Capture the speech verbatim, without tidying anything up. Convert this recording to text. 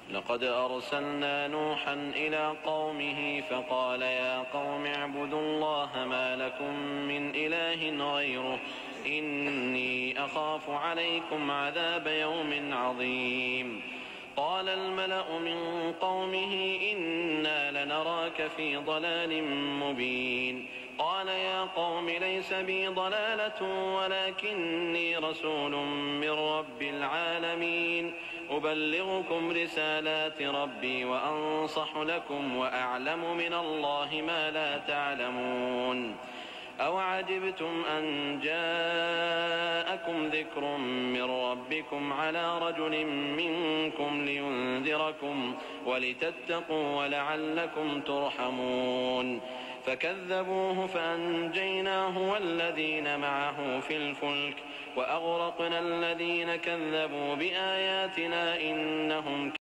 لقد أرسلنا نوحا إلى قومه فقال يا قوم اعبدوا الله ما لكم من إله غيره إني أخاف عليكم عذاب يوم عظيم. قال الملأ من قومه إنا لنراك في ضلال مبين. قال يا قوم ليس بي ضلالة ولكني رسول من رب العالمين أبلغكم رسالات ربي وأنصح لكم وأعلم من الله ما لا تعلمون. أوعجبتم أن جاءكم ذكر من ربكم على رجل منكم لينذركم ولتتقوا ولعلكم ترحمون. فكذبوه فأنجيناه والذين معه في الفلك وأغرقنا الذين كذبوا بآياتنا إنهم